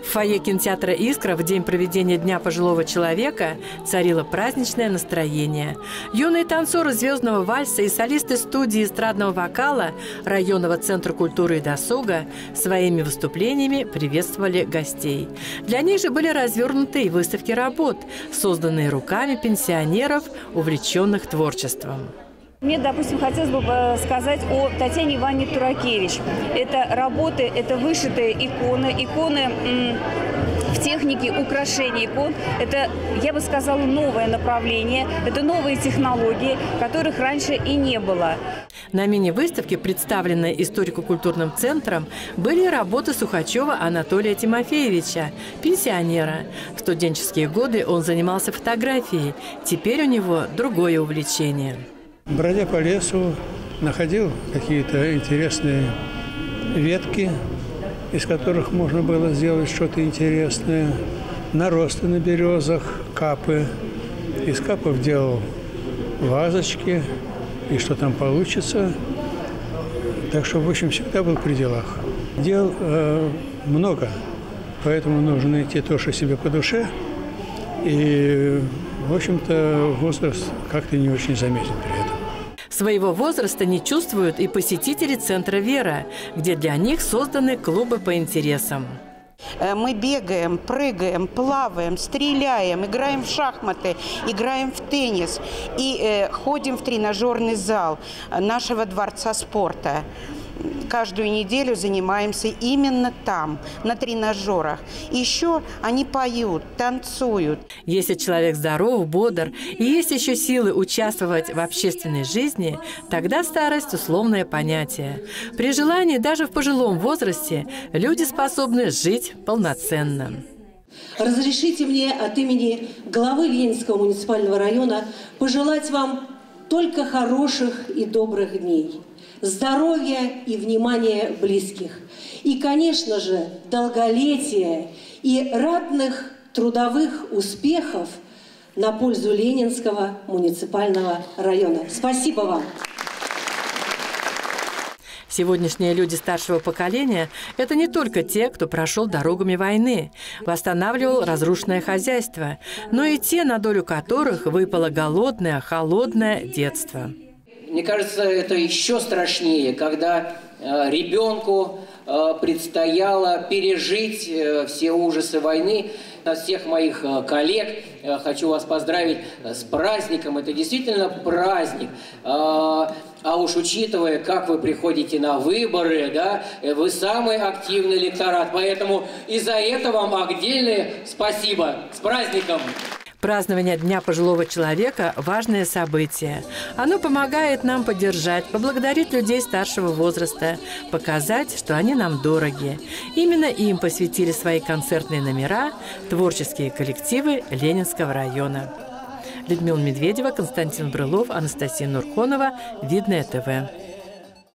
В фойе кинотеатра «Искра» в день проведения Дня пожилого человека царило праздничное настроение. Юные танцоры звездного вальса и солисты студии эстрадного вокала районного центра культуры и досуга своими выступлениями приветствовали гостей. Для них же были развернуты и выставки работ, созданные руками пенсионеров, увлеченных творчеством. Мне, допустим, хотелось бы сказать о Татьяне Ивановне Туракевич. Это работы, это вышитые иконы в технике украшения икон. Это, я бы сказала, новое направление, это новые технологии, которых раньше и не было. На мини-выставке, представленной историко-культурным центром, были работы Сухачева Анатолия Тимофеевича, пенсионера. В студенческие годы он занимался фотографией, теперь у него другое увлечение. Бродя по лесу, находил какие-то интересные ветки, из которых можно было сделать что-то интересное. Наросты на березах, капы. Из капов делал вазочки, и что там получится. Так что, в общем, всегда был при делах. Дел много, поэтому нужно найти то, что себе по душе. И, в общем-то, возраст как-то не очень заметен при этом. Своего возраста не чувствуют и посетители центра «Вера», где для них созданы клубы по интересам. Мы бегаем, прыгаем, плаваем, стреляем, играем в шахматы, играем в теннис и ходим в тренажерный зал нашего дворца спорта. Каждую неделю занимаемся именно там, на тренажерах. Еще они поют, танцуют. Если человек здоров, бодр и есть еще силы участвовать в общественной жизни, тогда старость – условное понятие. При желании даже в пожилом возрасте люди способны жить полноценно. Разрешите мне от имени главы Ленинского муниципального района пожелать вам только хороших и добрых дней, здоровья и внимания близких. И, конечно же, долголетия и ратных трудовых успехов на пользу Ленинского муниципального района. Спасибо вам! Сегодняшние люди старшего поколения – это не только те, кто прошел дорогами войны, восстанавливал разрушенное хозяйство, но и те, на долю которых выпало голодное, холодное детство. Мне кажется, это еще страшнее, когда ребенку предстояло пережить все ужасы войны. От всех моих коллег хочу вас поздравить с праздником. Это действительно праздник. А уж учитывая, как вы приходите на выборы, да, вы самый активный электорат. Поэтому и за это вам отдельное спасибо. С праздником! Празднование Дня пожилого человека – важное событие. Оно помогает нам поддержать, поблагодарить людей старшего возраста, показать, что они нам дороги. Именно им посвятили свои концертные номера творческие коллективы Ленинского района. Людмила Медведева, Константин Брылов, Анастасия Нурхонова. Видное ТВ.